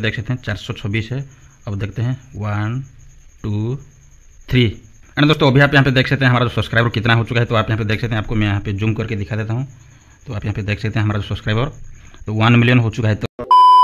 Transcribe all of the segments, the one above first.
देख सकते हैं 426 है। अब देखते हैं 1 2 3 एंड दोस्तों अभी आप यहाँ पे देख सकते हैं हमारा जो सब्सक्राइबर कितना हो चुका है। तो आप यहाँ पे देख सकते हैं, आपको मैं यहाँ पे जूम करके दिखा देता हूँ। तो आप यहाँ पे देख सकते हैं हमारा जो सब्सक्राइबर तो 1 मिलियन हो चुका है। तो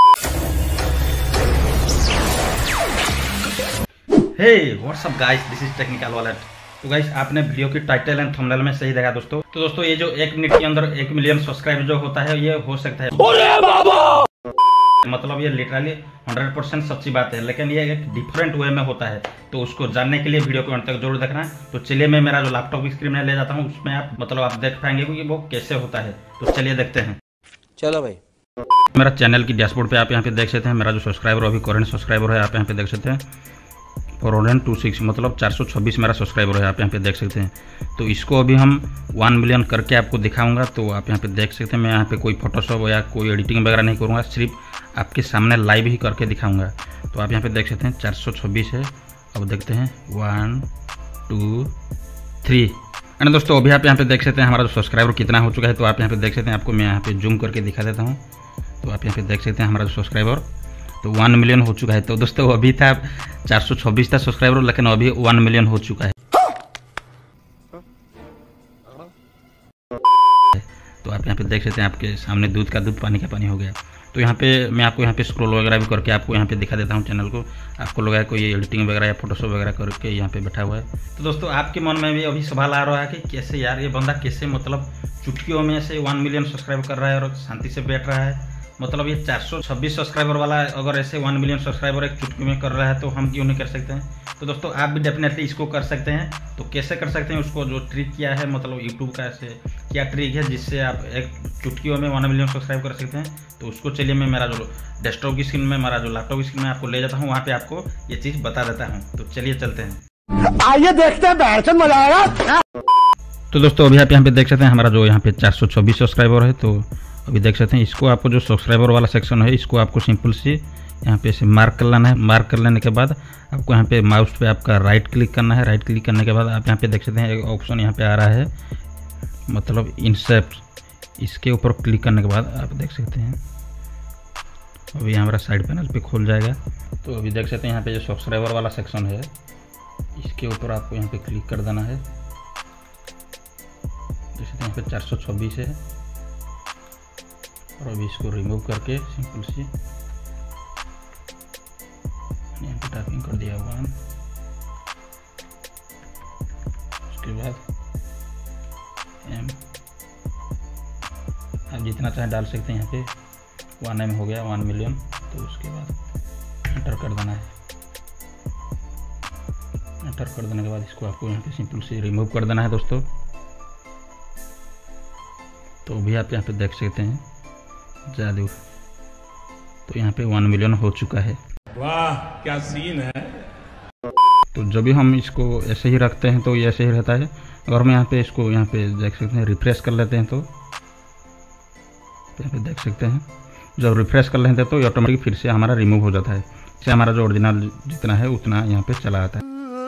hey what's up guys, this is technical wallet. तो गाइस आपने वीडियो की टाइटल एंड थंबनेल में सही देखा दोस्तों। तो दोस्तों ये जो 1 मिनट के अंदर 1 मिलियन सब्सक्राइबर जो होता है ये हो सकता है। अरे बाबा! मतलब ये लिटरली 100% सच्ची बात है, लेकिन ये एक डिफरेंट वे में होता है। तो उसको जानने के लिए वीडियो को अंत तक जरूर देखना। तो चलिए मैं मेरा जो लैपटॉप की स्क्रीन में ले जाता हूँ, उसमें आप देख पाएंगे कि वो कैसे होता है। तो चलिए देखते हैं। चलो भाई। मेरा चैनल की डैशबोर्ड पे आप यहाँ पे देख सकते हैं मेरा जो सब्सक्राइबर अभी करंट सब्सक्राइबर है। आप यहाँ पे देख सकते हैं 426 मतलब 426 मेरा सब्सक्राइबर है। आप यहाँ पे देख सकते हैं। तो इसको अभी हम 1 मिलियन करके आपको दिखाऊंगा। तो आप यहाँ पे देख सकते हैं मैं यहाँ पे कोई फोटोशॉप या कोई एडिटिंग वगैरह नहीं करूँगा, सिर्फ आपके सामने लाइव ही करके दिखाऊंगा। तो आप यहाँ पे देख सकते हैं 426 है। अब देखते हैं 1 2 3 एंड दोस्तों अभी आप यहाँ पे देख सकते हैं हमारा जो सब्सक्राइबर कितना हो चुका है। तो आप यहाँ पे देख सकते हैं, आपको मैं यहाँ पे जूम करके दिखा देता हूँ। तो आप यहाँ पे देख सकते हैं हमारा जो सब्सक्राइबर तो 1 मिलियन हो चुका है। तो दोस्तों अभी था 426 था सब्सक्राइबर, लेकिन अभी 1 मिलियन हो चुका है। तो आप यहाँ पे देख सकते हैं आपके सामने दूध का दूध पानी का पानी हो गया। तो यहाँ पे मैं आपको यहाँ पे स्क्रॉल वगैरह भी करके आपको यहाँ पे दिखा देता हूँ चैनल को। आपको लगा कोई एडिटिंग वगैरह या फोटोशॉप वगैरह करके यहाँ पे बैठा हुआ है। तो दोस्तों आपके मन में भी अभी सवाल आ रहा है कि कैसे यार ये बंदा कैसे मतलब चुटकियों में से 1 मिलियन सब्सक्राइब कर रहा है और शांति से बैठ रहा है। मतलब ये 426 सब्सक्राइबर वाला अगर ऐसे 1 मिलियन सब्सक्राइबर एक चुटकी में कर रहा है तो हम क्यों नहीं कर सकते हैं। तो दोस्तों आप भी डेफिनेटली इसको कर सकते हैं। तो कैसे कर सकते हैं, उसको जो ट्रिक किया है मतलब यूट्यूब का ऐसे क्या ट्रिक है जिससे आप एक चुटकियों में 1 मिलियन सब्सक्राइब कर सकते हैं। तो उसको चलिए मैं मेरा जो डेस्कटॉप की स्क्रीन में मेरा जो लैपटॉप की स्क्रीन में आपको ले जाता हूँ, वहाँ पे आपको ये चीज़ बता देता हूँ। तो चलिए चलते हैं, आइए देखते हैं, बैठ मजा आएगा। तो दोस्तों अभी आप यहाँ पे देख सकते हैं हमारा जो यहाँ पे 426 सब्सक्राइबर है। तो अभी देख सकते हैं इसको आपको जो सब्सक्राइबर वाला सेक्शन है इसको आपको सिंपल सी यहाँ पे से मार्क कर लेना है। मार्क कर लेने के बाद आपको यहाँ पे माउस पे आपका राइट क्लिक करना है। राइट क्लिक करने के बाद आप यहाँ पे देख सकते हैं एक ऑप्शन यहाँ पे आ रहा है मतलब इंसर्ट। इसके ऊपर क्लिक करने के बाद आप देख सकते हैं अभी हमारा साइड पैनल पे खुल जाएगा। तो अभी देख सकते हैं यहाँ पे जो सब्सक्राइबर वाला सेक्शन है इसके ऊपर आपको यहाँ पे क्लिक कर देना है। देख सकते हैं यहाँ पे 426 है और अभी इसको रिमूव करके सिंपल सी यहाँ पे टाइपिंग कर दिया 1। उसके बाद M आप जितना चाहे डाल सकते हैं। यहाँ पे 1M हो गया 1 मिलियन। तो उसके बाद एंटर कर देना है। एंटर कर देने के बाद इसको आपको यहाँ पे सिंपल से रिमूव कर देना है दोस्तों। तो अभी आप यहाँ पे देख सकते हैं जादू। तो यहाँ पे 1 मिलियन हो चुका है। वाह क्या सीन है। तो जब भी हम इसको ऐसे ही रखते हैं तो ये ऐसे ही रहता है। अगर हम यहाँ पे इसको यहाँ पे देख सकते हैं रिफ्रेश कर लेते हैं तो यहाँ पे देख सकते हैं जब रिफ्रेश कर लेते हैं तो ये ऑटोमेटिक फिर से हमारा रिमूव हो जाता है। इससे हमारा जो ओरिजिनल जितना है उतना यहाँ पे चला आता है।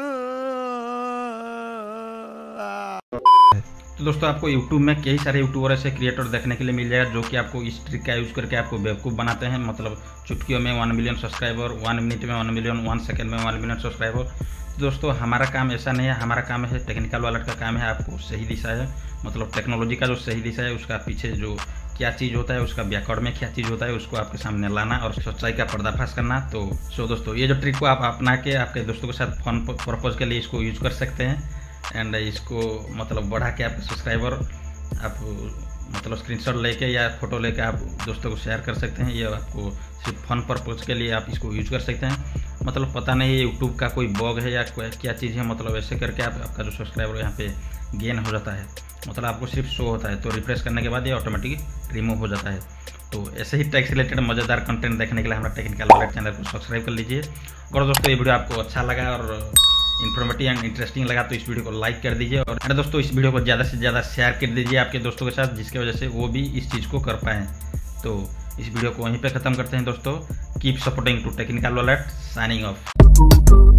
तो दोस्तों आपको YouTube में कई सारे यूट्यूबर ऐसे क्रिएटर देखने के लिए मिल जाएगा जो कि आपको इस ट्रिक का यूज़ करके आपको बेवकूफ़ बनाते हैं। मतलब चुटकियों में 1 मिलियन सब्सक्राइबर, 1 मिनट में 1 मिलियन, 1 सेकंड में 1 मिलियन सब्सक्राइबर। तो दोस्तों हमारा काम ऐसा नहीं है। हमारा काम है टेक्निकल वॉलेट का काम है आपको सही दिशा है मतलब टेक्नोलॉजी का जो सही दिशा है उसका पीछे जो क्या चीज़ होता है उसका बैकवर्ड में क्या चीज़ होता है उसको आपके सामने लाना और सच्चाई का पर्दाफाश करना। तो दोस्तों ये जो ट्रिक को आप अपना के आपके दोस्तों के साथ फन पर्पज़ के लिए इसको यूज़ कर सकते हैं। एंड इसको मतलब बढ़ा के आपके सब्सक्राइबर आप मतलब स्क्रीनशॉट लेके या फोटो लेके आप दोस्तों को शेयर कर सकते हैं। ये आपको सिर्फ फन पर्पज़ के लिए आप इसको यूज कर सकते हैं। मतलब पता नहीं ये यूट्यूब का कोई बग है या क्या चीज़ है। मतलब ऐसे करके आपका जो सब्सक्राइबर यहाँ पे गेन हो जाता है। मतलब आपको सिर्फ शो होता है तो रिफ्रेश करने के बाद ये ऑटोमेटिक रिमूव हो जाता है। तो ऐसे ही टैक्स रिलेटेड मज़ेदार कंटेंट देखने के लिए हमारा टेक्निकल वॉलेट चैनल को सब्सक्राइब कर लीजिए। और दोस्तों ये वीडियो आपको अच्छा लगा और इन्फॉर्मेटिव एंड इंटरेस्टिंग लगा तो इस वीडियो को लाइक कर दीजिए। और दोस्तों इस वीडियो को ज़्यादा से ज़्यादा शेयर कर दीजिए आपके दोस्तों के साथ, जिसकी वजह से वो भी इस चीज़ को कर पाएँ। तो इस वीडियो को वहीं पे ख़त्म करते हैं दोस्तों। Keep supporting to technical wallet, signing of.